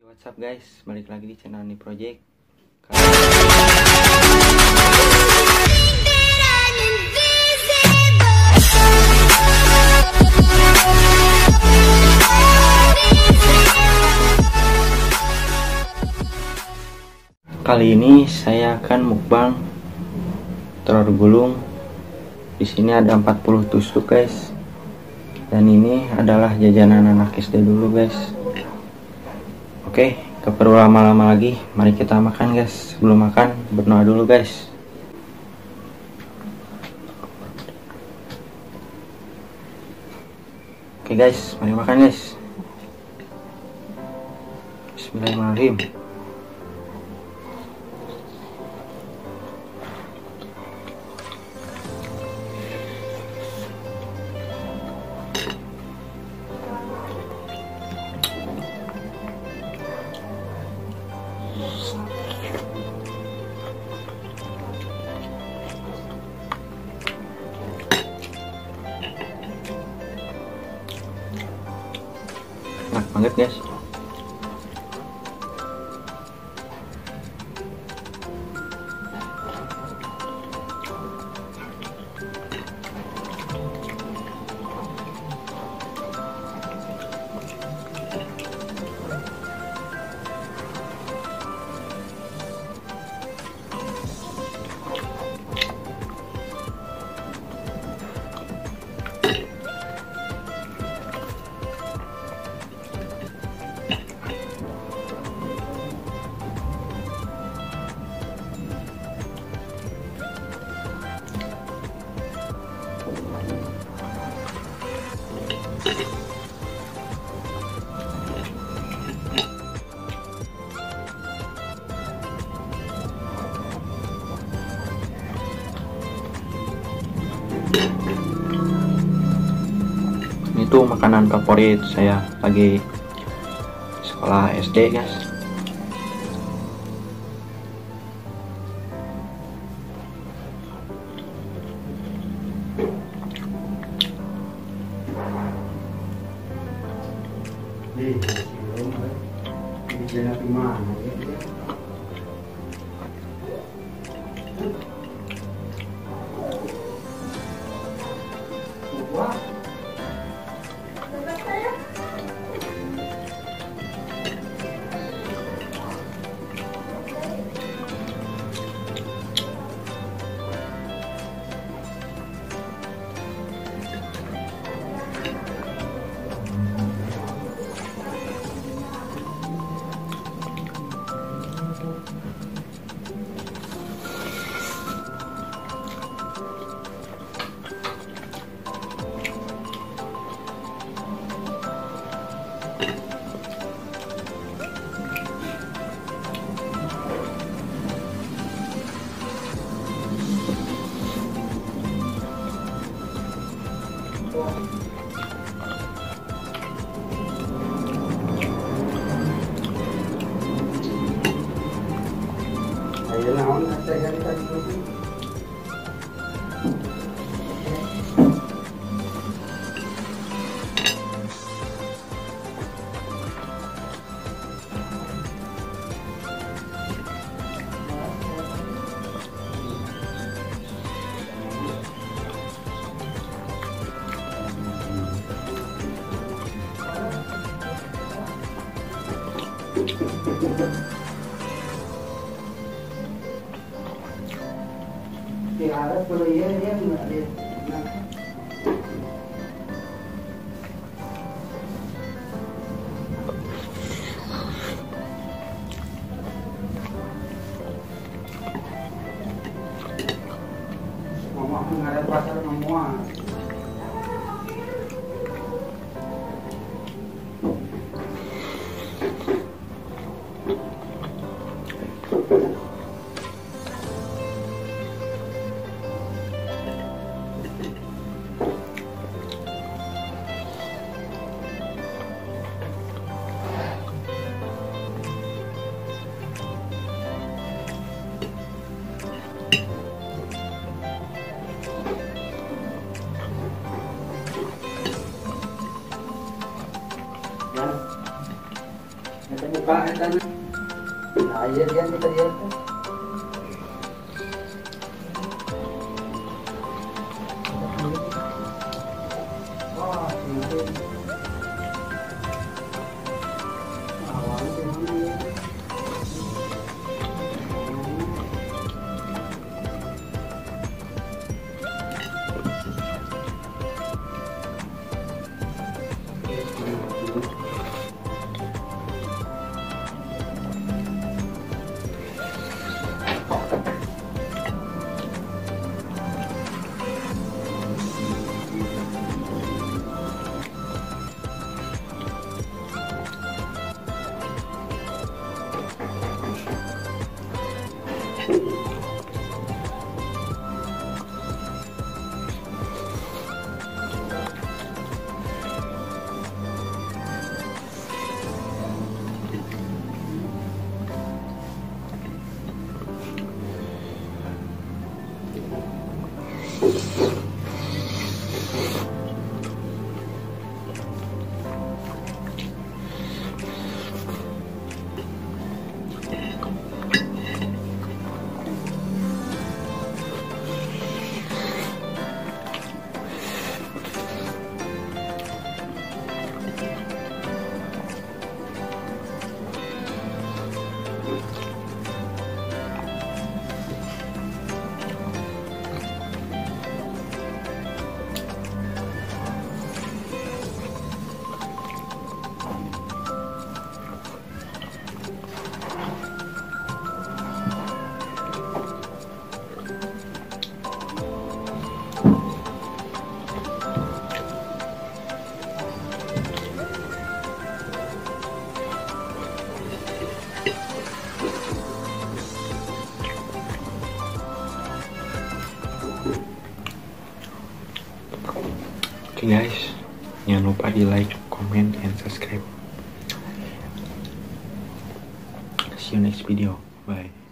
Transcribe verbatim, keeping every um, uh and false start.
What's up guys, balik lagi di channel Ani Project. Kali ini saya akan mukbang telur gulung. Di sini ada empat puluh tusuk guys. Dan ini adalah jajanan anak S D dulu guys. Oke, gak perlu lama-lama lagi, mari kita makan guys. Sebelum makan, berdoa dulu guys. Oke guys, mari makan guys. Bismillahirrahmanirrahim. Enak banget guys. Itu makanan favorit saya lagi sekolah S D guys. Ayo naon saya ganti tadi dulu. Di atas kalau iya dia nggak lihat. Mama nggak pasar semua. buka eta. Nah, iya dia kita lihat tuh. Wah, ini. Awalnya gimana ya? Oke guys, jangan lupa di like, comment, and subscribe. See you next video. Bye.